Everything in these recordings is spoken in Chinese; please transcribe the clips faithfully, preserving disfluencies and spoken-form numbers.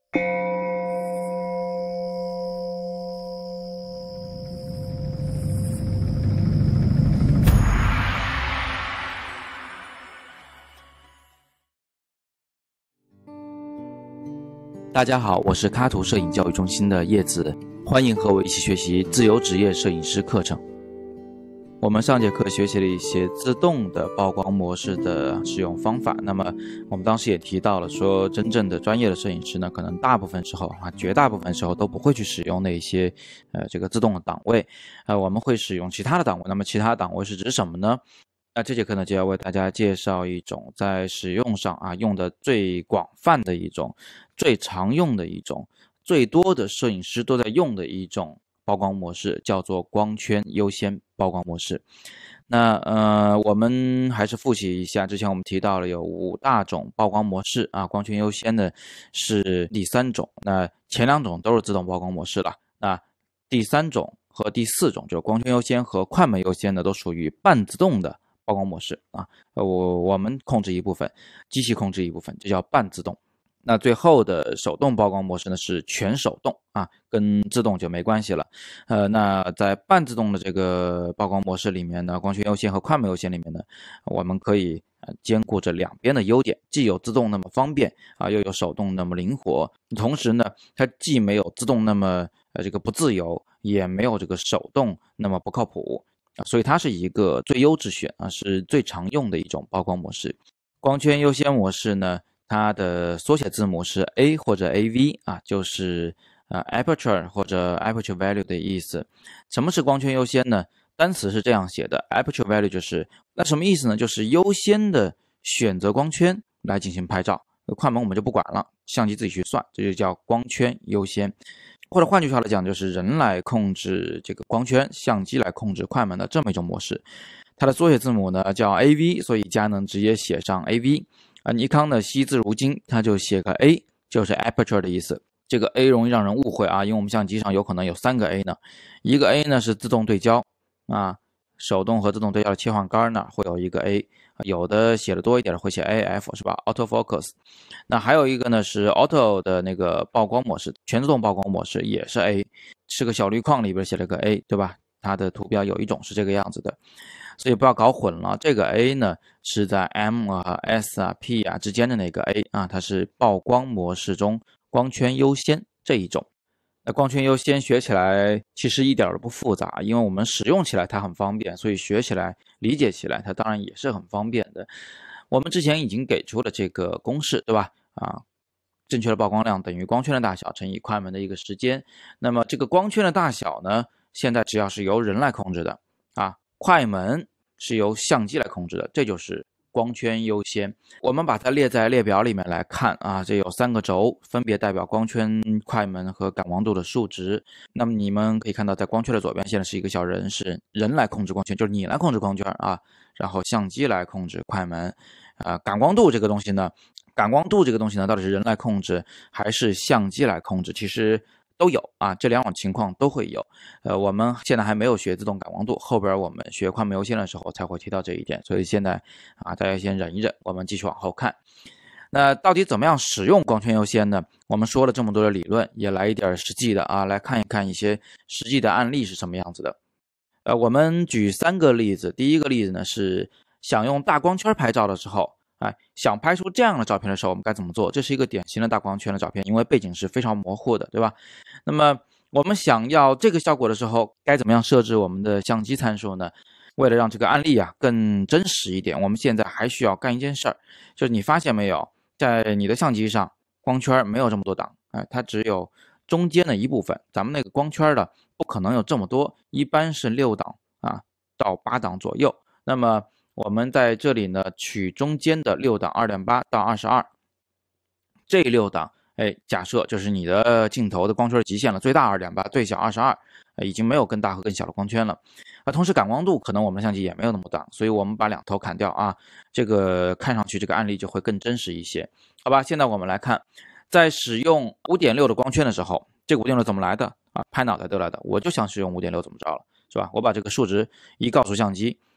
大家好，我是卡图摄影教育中心的叶子，欢迎和我一起学习自由职业摄影师课程。我们上节课学习了一些自动的曝光模式的使用方法，那么我们当时也提到了说，真正的专业的摄影师呢，可能大部分时候啊，绝大部分时候都不会去使用那些呃这个自动的档位，呃我们会使用其他的档位。那么其他档位是指什么呢？那这节课呢，就要为大家介绍一种在使用上啊用的最广泛的一种、最常用的一种、最多的摄影师都在用的一种曝光模式，叫做光圈优先曝光模式。那呃，我们还是复习一下，之前我们提到了有五大种曝光模式啊，光圈优先的是第三种，那前两种都是自动曝光模式了，那第三种和第四种就是光圈优先和快门优先的都属于半自动的曝光模式啊，我我们控制一部分，机器控制一部分，这叫半自动。那最后的手动曝光模式呢是全手动啊，跟自动就没关系了。呃，那在半自动的这个曝光模式里面呢，光圈优先和快门优先里面呢，我们可以呃兼顾着两边的优点，既有自动那么方便啊，又有手动那么灵活。同时呢，它既没有自动那么呃这个不自由，也没有这个手动那么不靠谱。所以它是一个最优之选啊，是最常用的一种曝光模式。光圈优先模式呢，它的缩写字母是 A 或者 A V 啊，就是呃 aperture 或者 aperture value 的意思。什么是光圈优先呢？单词是这样写的 ，aperture value 就是那什么意思呢？就是优先的选择光圈来进行拍照。快门我们就不管了，相机自己去算，这就叫光圈优先。或者换句话来讲，就是人来控制这个光圈，相机来控制快门的这么一种模式。它的缩写字母呢叫 A V， 所以佳能直接写上 A V。啊，尼康的惜字如金，它就写个 A， 就是 aperture 的意思。这个 A 容易让人误会啊，因为我们相机上有可能有三个 A 呢。一个 A 呢是自动对焦啊，手动和自动对焦的切换杆那会有一个 A， 有的写的多一点的会写 A F 是吧 ？Auto Focus。那还有一个呢是 Auto 的那个曝光模式，全自动曝光模式也是 A， 是个小绿框里边写了个 A， 对吧？它的图标有一种是这个样子的。所以不要搞混了，这个 A 呢是在 M 啊、S 啊、P 啊之间的那个 A 啊，它是曝光模式中光圈优先这一种。那光圈优先学起来其实一点都不复杂，因为我们使用起来它很方便，所以学起来、理解起来它当然也是很方便的。我们之前已经给出了这个公式，对吧？啊，正确的曝光量等于光圈的大小乘以快门的一个时间。那么这个光圈的大小呢，现在只要是由人来控制的啊。快门是由相机来控制的，这就是光圈优先。我们把它列在列表里面来看啊，这有三个轴，分别代表光圈、快门和感光度的数值。那么你们可以看到，在光圈的左边现在是一个小人，是人来控制光圈，就是你来控制光圈啊，然后相机来控制快门。啊，感光度这个东西呢，感光度这个东西呢，到底是人来控制还是相机来控制？其实都有啊，这两种情况都会有。呃，我们现在还没有学自动感光度，后边我们学快门优先的时候才会提到这一点，所以现在啊，大家先忍一忍，我们继续往后看。那到底怎么样使用光圈优先呢？我们说了这么多的理论，也来一点实际的啊，来看一看一些实际的案例是什么样子的。呃，我们举三个例子。第一个例子呢是想用大光圈拍照的时候。哎，想拍出这样的照片的时候，我们该怎么做？这是一个典型的大光圈的照片，因为背景是非常模糊的，对吧？那么我们想要这个效果的时候，该怎么样设置我们的相机参数呢？为了让这个案例啊更真实一点，我们现在还需要干一件事儿，就是你发现没有，在你的相机上光圈没有这么多档，哎，它只有中间的一部分。咱们那个光圈的不可能有这么多，一般是六档啊到八档左右。那么我们在这里呢，取中间的六档 二点八 到二十二，这六档，哎，假设就是你的镜头的光圈极限了，最大 二点八， 最小二十二，已经没有更大和更小的光圈了。啊，同时感光度可能我们的相机也没有那么大，所以我们把两头砍掉啊，这个看上去这个案例就会更真实一些，好吧？现在我们来看，在使用 五点六 的光圈的时候，这个 五点六 怎么来的啊？拍脑袋得来的，我就想使用 五点六 怎么着了，是吧？我把这个数值一告诉相机。啊，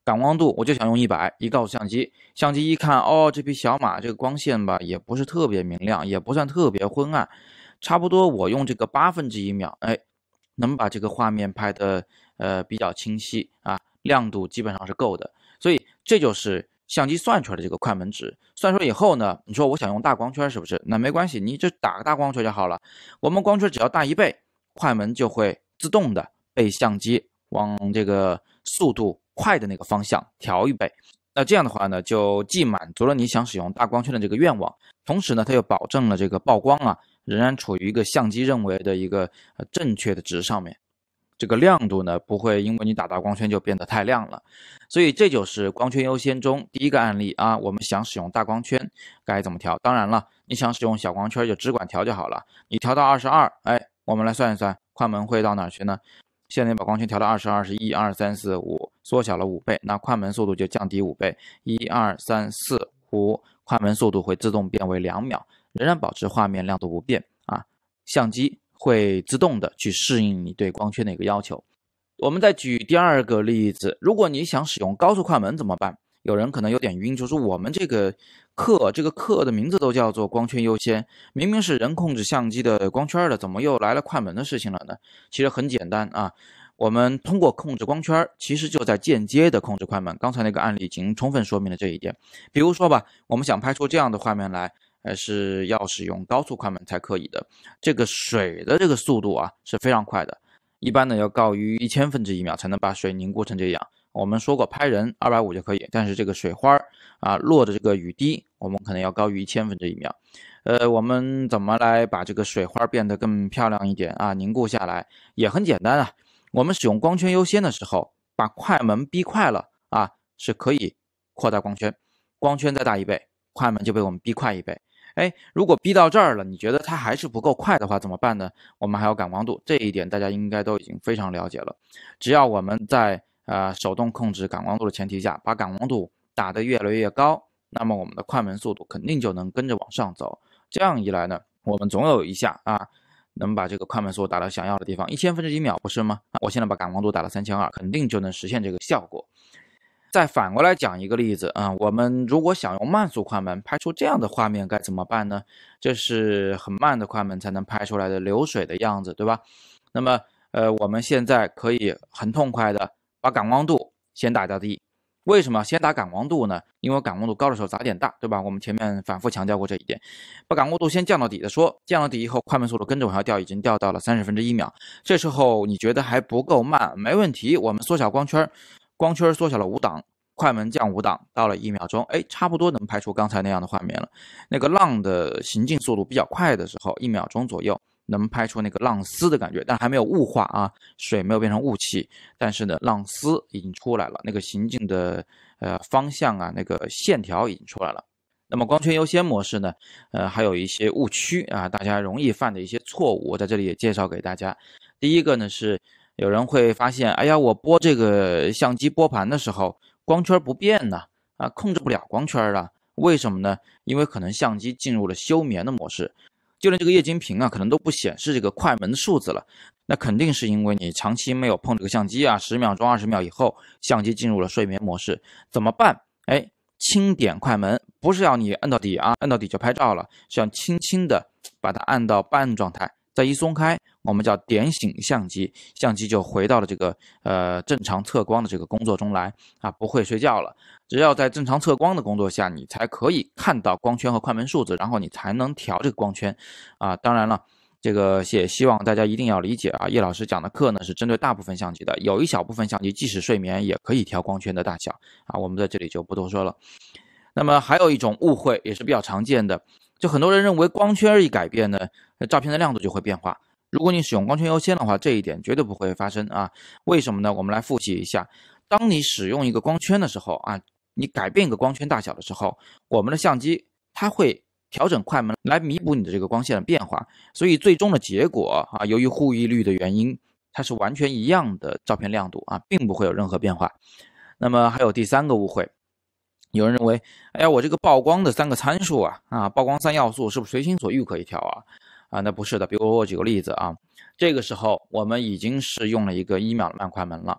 感光度我就想用一百，一告诉相机，相机一看，哦，这匹小马这个光线吧，也不是特别明亮，也不算特别昏暗，差不多我用这个八分之一秒，哎，能把这个画面拍的呃比较清晰啊，亮度基本上是够的，所以这就是相机算出来的这个快门值。算出来以后呢，你说我想用大光圈是不是？那没关系，你就打个大光圈就好了。我们光圈只要大一倍，快门就会自动的被相机往这个速度快的那个方向调一倍。那这样的话呢，就既满足了你想使用大光圈的这个愿望，同时呢，它又保证了这个曝光啊仍然处于一个相机认为的一个正确的值上面。这个亮度呢，不会因为你打大光圈就变得太亮了，所以这就是光圈优先中第一个案例啊。我们想使用大光圈该怎么调？当然了，你想使用小光圈就只管调就好了。你调到二十二，哎，我们来算一算，快门会到哪儿去呢？现在把光圈调到二十二是一二三四五，缩小了五倍，那快门速度就降低五倍，一二三四五，快门速度会自动变为两秒，仍然保持画面亮度不变啊。相机会自动的去适应你对光圈的一个要求。我们再举第二个例子，如果你想使用高速快门怎么办？有人可能有点晕，就是我们这个课，这个课的名字都叫做光圈优先，明明是人控制相机的光圈的，怎么又来了快门的事情了呢？其实很简单啊，我们通过控制光圈，其实就在间接的控制快门。刚才那个案例已经充分说明了这一点。比如说吧，我们想拍出这样的画面来，呃，是要使用高速快门才可以的。这个水的这个速度啊是非常快的，一般呢要高于一千分之一秒才能把水凝固成这样。我们说过拍人二百五就可以，但是这个水花啊落的这个雨滴，我们可能要高于一千分之一秒。呃，我们怎么来把这个水花变得更漂亮一点啊？凝固下来也很简单啊。我们使用光圈优先的时候，把快门逼快了啊，是可以扩大光圈，光圈再大一倍，快门就被我们逼快一倍。哎，如果逼到这儿了，你觉得它还是不够快的话怎么办呢？我们还有感光度，这一点大家应该都已经非常了解了。只要我们在呃手动控制感光度的前提下，把感光度打得越来越高，那么我们的快门速度肯定就能跟着往上走。这样一来呢，我们总有一下啊，能把这个快门速度打到想要的地方，一千分之一秒不是吗？我现在把感光度打到三千二，肯定就能实现这个效果。再反过来讲一个例子啊，我们如果想用慢速快门拍出这样的画面该怎么办呢？这是很慢的快门才能拍出来的流水的样子，对吧？那么呃，我们现在可以很痛快的把感光度先打到底。为什么先打感光度呢？因为感光度高的时候杂点大，对吧？我们前面反复强调过这一点。把感光度先降到底的说，降到底以后，快门速度跟着往下掉，已经掉到了三十分之一秒。这时候你觉得还不够慢，没问题，我们缩小光圈，光圈缩小了五档，快门降五档，到了一秒钟，哎，差不多能拍出刚才那样的画面了。那个浪的行进速度比较快的时候，一秒钟左右。能拍出那个浪丝的感觉，但还没有雾化啊，水没有变成雾气，但是呢，浪丝已经出来了，那个行进的呃方向啊，那个线条已经出来了。那么光圈优先模式呢，呃，还有一些误区啊，大家容易犯的一些错误，我在这里也介绍给大家。第一个呢是有人会发现，哎呀，我拨这个相机拨盘的时候，光圈不变呢，啊，控制不了光圈了，为什么呢？因为可能相机进入了休眠的模式。就连这个液晶屏啊，可能都不显示这个快门的数字了，那肯定是因为你长期没有碰这个相机啊，十秒钟、二十秒以后，相机进入了睡眠模式，怎么办？哎，轻点快门，不是要你摁到底啊，摁到底就拍照了，是要轻轻的把它按到半状态，再一松开，我们叫点醒相机，相机就回到了这个呃正常测光的这个工作中来啊，不会睡觉了。只要在正常测光的工作下，你才可以看到光圈和快门数字，然后你才能调这个光圈啊。当然了，这个也希望大家一定要理解啊，叶老师讲的课呢是针对大部分相机的，有一小部分相机即使睡眠也可以调光圈的大小啊，我们在这里就不多说了。那么还有一种误会也是比较常见的，就很多人认为光圈一改变呢，照片的亮度就会变化。如果你使用光圈优先的话，这一点绝对不会发生啊。为什么呢？我们来复习一下，当你使用一个光圈的时候啊，你改变一个光圈大小的时候，我们的相机它会调整快门来弥补你的这个光线的变化，所以最终的结果啊，由于护翼率的原因，它是完全一样的照片亮度啊，并不会有任何变化。那么还有第三个误会，有人认为，哎呀，我这个曝光的三个参数啊，啊，曝光三要素是不是随心所欲可以调啊？啊，那不是的。比如我举个例子啊，这个时候我们已经是用了一个一秒的慢快门了，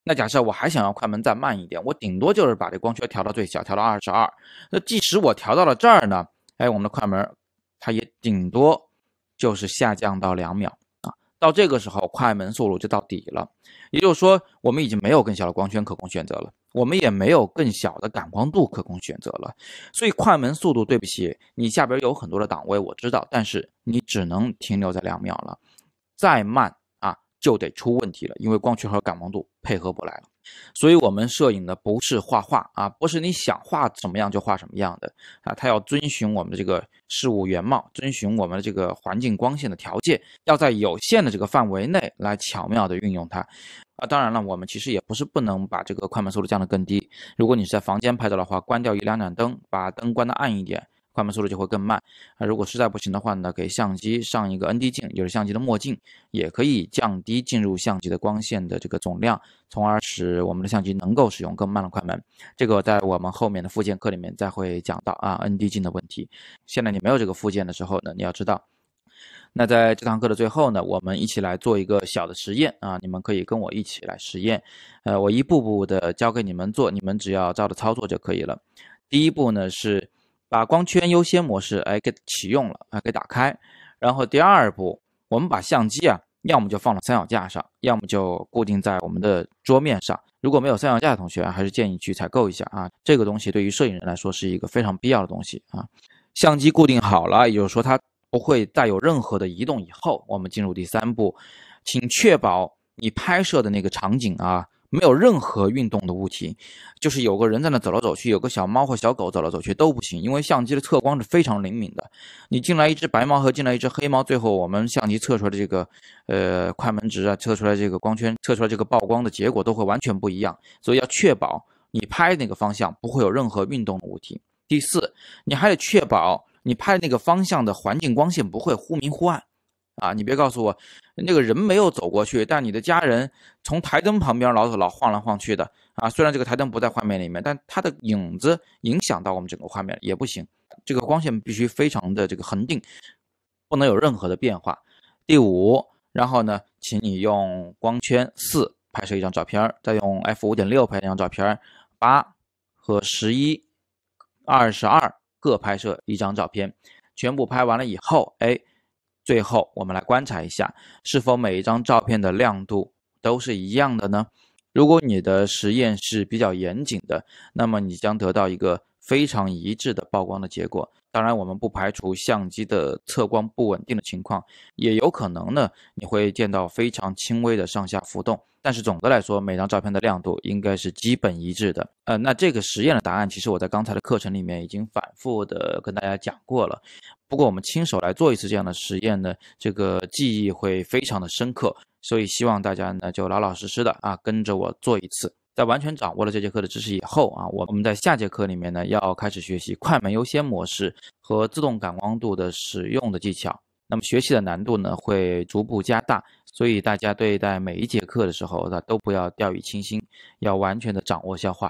那假设我还想要快门再慢一点，我顶多就是把这光圈调到最小，调到二十二。那即使我调到了这儿呢，哎，我们的快门它也顶多就是下降到两秒啊。到这个时候，快门速度就到底了。也就是说，我们已经没有更小的光圈可供选择了，我们也没有更小的感光度可供选择了。所以快门速度，对不起，你下边有很多的档位我知道，但是你只能停留在两秒了，再慢就得出问题了，因为光圈和感光度配合不来了。所以我们摄影的不是画画啊，不是你想画什么样就画什么样的啊，它要遵循我们的这个事物原貌，遵循我们的这个环境光线的条件，要在有限的这个范围内来巧妙的运用它。啊，当然了，我们其实也不是不能把这个快门速度降得更低。如果你是在房间拍照的话，关掉一两盏灯，把灯关得暗一点，快门速度就会更慢啊。如果实在不行的话呢，给相机上一个 N D 镜，就是相机的墨镜，也可以降低进入相机的光线的这个总量，从而使我们的相机能够使用更慢的快门。这个在我们后面的附件课里面再会讲到啊 N D 镜的问题。现在你没有这个附件的时候呢，你要知道。那在这堂课的最后呢，我们一起来做一个小的实验啊，你们可以跟我一起来实验。呃，我一步步的教给你们做，你们只要照着操作就可以了。第一步呢是把光圈优先模式哎给启用了啊，给打开。然后第二步，我们把相机啊，要么就放到三脚架上，要么就固定在我们的桌面上。如果没有三脚架的同学，还是建议去采购一下啊。这个东西对于摄影人来说是一个非常必要的东西啊。相机固定好了，也就是说它不会再有任何的移动以后，我们进入第三步，请确保你拍摄的那个场景啊，没有任何运动的物体，就是有个人在那走来走去，有个小猫或小狗走来走去都不行，因为相机的测光是非常灵敏的。你进来一只白猫和进来一只黑猫，最后我们相机测出来的这个呃快门值啊，测出来这个光圈，测出来这个曝光的结果都会完全不一样。所以要确保你拍那个方向不会有任何运动的物体。第四，你还得确保你拍那个方向的环境光线不会忽明忽暗啊！你别告诉我那个人没有走过去，但你的家人从台灯旁边老老晃来晃去的啊！虽然这个台灯不在画面里面，但它的影子影响到我们整个画面也不行。这个光线必须非常的这个恒定，不能有任何的变化。第五，然后呢，请你用光圈四拍摄一张照片，再用 F 五点六 拍一张照片，八和十一、二十二。各拍摄一张照片，全部拍完了以后，哎，最后我们来观察一下，是否每一张照片的亮度都是一样的呢？如果你的实验是比较严谨的，那么你将得到一个非常一致的曝光的结果。当然，我们不排除相机的测光不稳定的情况，也有可能呢，你会见到非常轻微的上下浮动。但是总的来说，每张照片的亮度应该是基本一致的。呃，那这个实验的答案，其实我在刚才的课程里面已经反复的跟大家讲过了。不过我们亲手来做一次这样的实验呢，这个记忆会非常的深刻，所以希望大家呢就老老实实的啊跟着我做一次。在完全掌握了这节课的知识以后啊，我们在下节课里面呢要开始学习快门优先模式和自动感光度的使用的技巧。那么学习的难度呢会逐步加大，所以大家对待每一节课的时候呢都不要掉以轻心，要完全的掌握消化。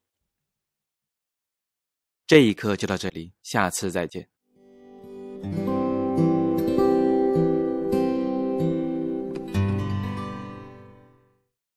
这一课就到这里，下次再见。